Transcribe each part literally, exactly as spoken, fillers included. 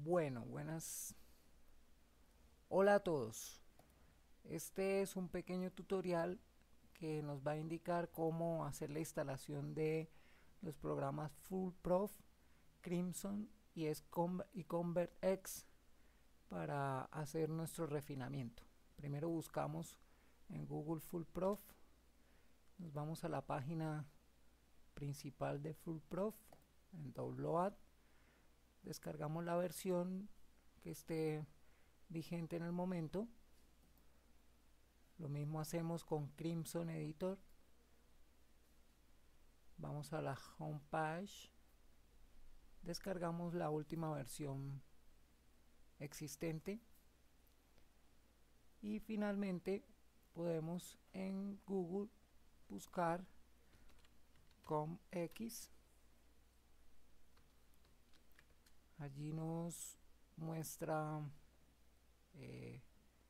Bueno, buenas. Hola a todos. Este es un pequeño tutorial que nos va a indicar cómo hacer la instalación de los programas Fullprof, Crimson y, y ConvertX para hacer nuestro refinamiento. Primero buscamos en Google Fullprof, nos vamos a la página principal de Fullprof en Download, descargamos la versión que esté vigente en el momento. Lo mismo hacemos con Crimson Editor. Vamos a la home page, descargamos la última versión existente y finalmente podemos en Google buscar ComX. Allí nos muestra eh,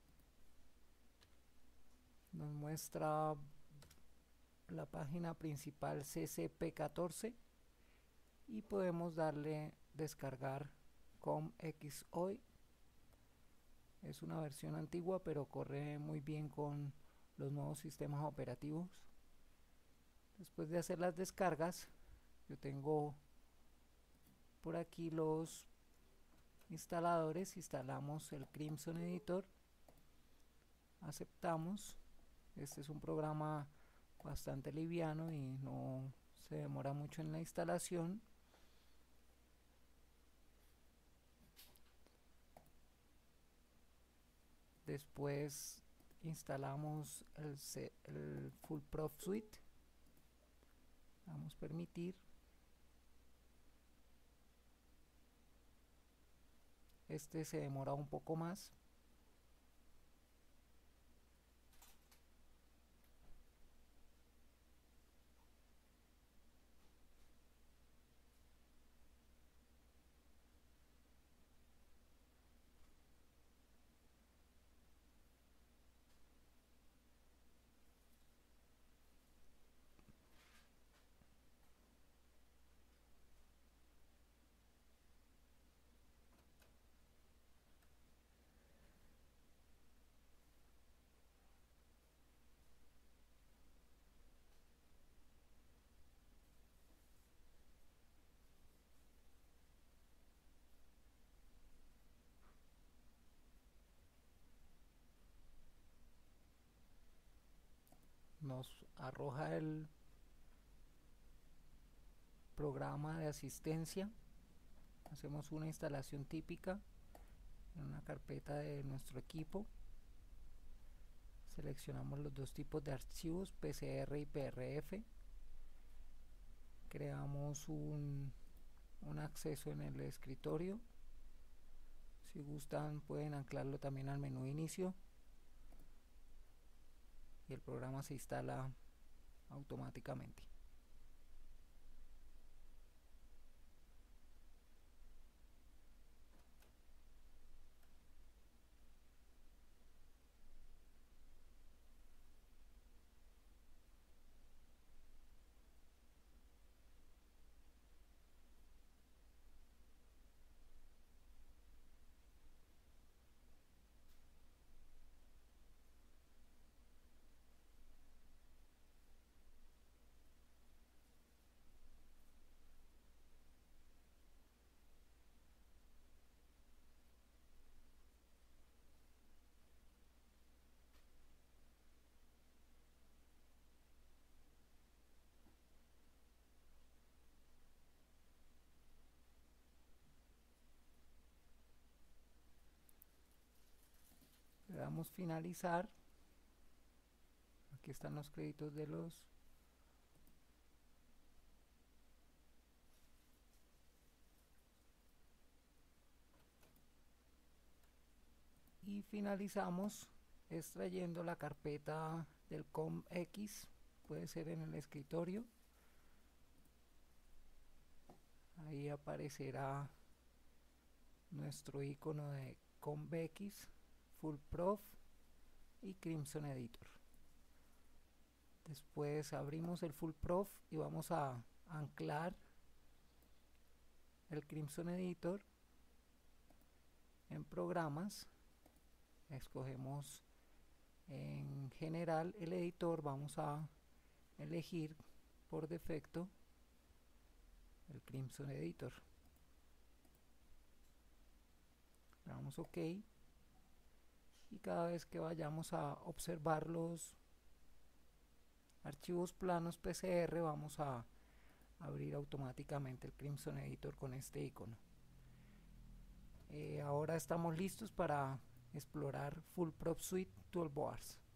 nos muestra la página principal C C P catorce y podemos darle descargar ComX hoy. Es una versión antigua pero corre muy bien con los nuevos sistemas operativos. Después de hacer las descargas, yo tengo por aquí los instaladores. Instalamos el Crimson Editor, aceptamos. Este es un programa bastante liviano y no se demora mucho en la instalación. Después instalamos el, el Fullprof Suite, vamos a permitir. Este se demora un poco más. Nos arroja el programa de asistencia. Hacemos una instalación típica en una carpeta de nuestro equipo. Seleccionamos los dos tipos de archivos, P C R y P R F. Creamos un, un acceso en el escritorio. Si gustan pueden anclarlo también al menú inicio y el programa se instala automáticamente. Le damos finalizar. Aquí están los créditos de los y finalizamos extrayendo la carpeta del ComX. Puede ser en el escritorio, ahí aparecerá nuestro icono de ComX, Fullprof y Crimson Editor. Después abrimos el Fullprof y vamos a anclar el Crimson Editor en programas, escogemos en general el editor, vamos a elegir por defecto el Crimson Editor. Le damos OK y cada vez que vayamos a observar los archivos planos P C R vamos a abrir automáticamente el Crimson Editor con este icono. Eh, ahora estamos listos para explorar Full Prop Suite Toolbars.